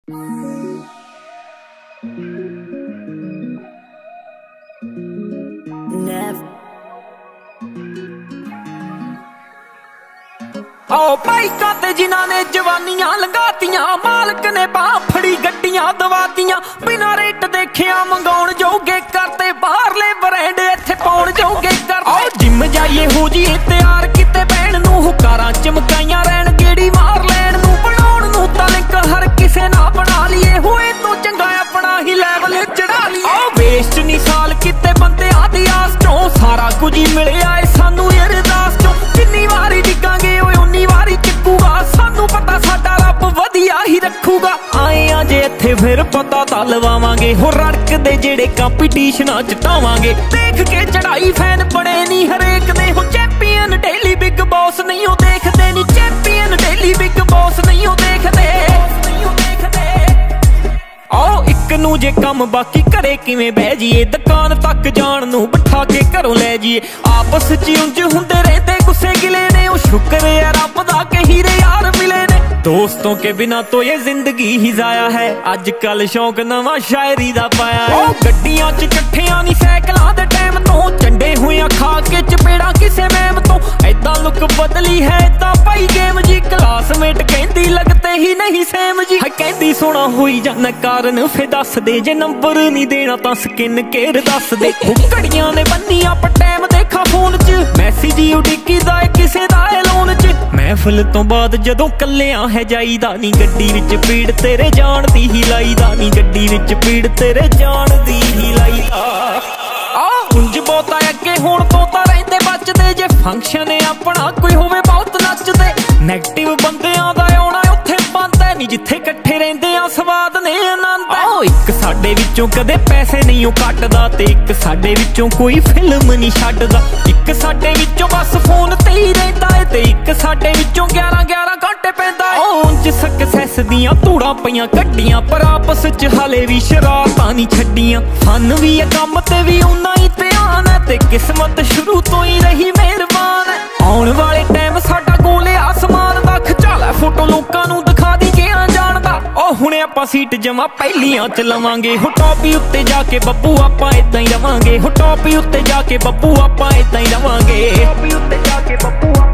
आओ बाइकां ते जिन्हां ने जवानियां लंघातियां, मालक ने बाह फड़ी गड्डियां दवातियां, बिना रेट देखिया मंगाउण जोगे करते, बाहरले ब्रांड इत्थे पाउण जोगे करते। आओ जिम जाइए हो जीए तैयार किते पैण नूं, हुकारां चमकाइयां रहण गेड़ी मार लैण नूं, बनाउण नूं तां लिंक हर किसे ना बना लीए, होए तो चंगा अपना ही लैवल चढ़ा लीए। आओ वेस्ट नी साल किते बंदे आदी आस चों, सारा कुछ ही मिलिया ऐ सानू अरदास चों, किन्नी वारी डिगांगे ओए उन्नी वारी चुकूगा, सानू पता साडा रब वधिया ही रखूगा। आए आ जे इत्थे फिर पता तां लवावांगे, हो रड़कदे जेड़े कंपीटीशनां च टावांगे, देख के चढ़ाई फैन बड़े नी हरेक दे, हो चैंपियन डेली बिग बॉस नहीं हो देखदे नी, चैंपियन डेली बिग बॉस नहीं हो देखदे। आओ इक नूं जे कम बाकी घरे किवें बह जीए, दुकान तक जाण नूं बिठा के घरों लै जीए, आपस च उंज हुंदे रहंदे गुस्से गिले ने, ओ शुक्र है रब दा के हीरे यार मिले ने। दोस्तों के बिना तो ये जिंदगी ही जाया है, अजकल शौक नवां शायरी दा पाया है। ओ गड्डियां च कट्ठियां नी सैकलां दे टाइम तो, चंडे होया खा के चपेड़ा किसे मैम तो, ऐदां लुक बदली है तां भाई गेम जी, क्लासमेट कहंदी लगते ही नहीं सेम जी, है कहंदी सोना होई जाना कारण फे दस दे, जे नंबर नहीं देना तां स्किन केयर दस दे। घड़ियां ने बन्नियां पर टाइम देखा फोन च, मैसेज उडिकी दा किसे दा लोन च, महफिल तो बाद जदों कल्लियां है जाईदा नी, गड्डी विच पीड़ तेरे जान दी ही लाईदा नी, गड्डी विच पीड़ तेरे जान दी ही लाईदा। उंज बहुता अगे होण तो तां रहिंदे बचदे, जे फंक्शन अपना कोई होवे बहुत नचदे, नैगेटिव बंदियां दा आउणा उत्थे बंद है नी, जिथे इकट्ठे रहिंदे आ स्वाद ने आनंद है। ओ इक साडे विचों कदे पैसे नहीं ओ कटदा, ते इक साडे विचों कोई फिल्म नहीं छड्डदा, इक साडे विचों बस फोन ते ही रहिंदा है, ते इक साडे विचों 11-11 घंटे पैंदा है। ओ उंज सक्सैस दियां धूड़ां पईयां कड्डियां, पर आपस च हले भी शरारतां नहीं छड्डियां, फन भी है कम ते भी उन्ना ही ध्यान है, ते किस्मत शुरू तो ही रही मेहरबान है। आउण वाले टाइम साडा गोल है आसमान दा, खचाला फोटो लोकां नूं दिखा दी किहां जाणदा, ओ हुणे आपां सीट जमा पहलियां च लवांगे, हो टॉपी उत्ते जाके बब्बू आपां इदां ही रवांगे, हो टॉपी उत्ते जाके बब्बू आपां इदां ही रवांगे, टॉपी उत्ते जाके बब्बू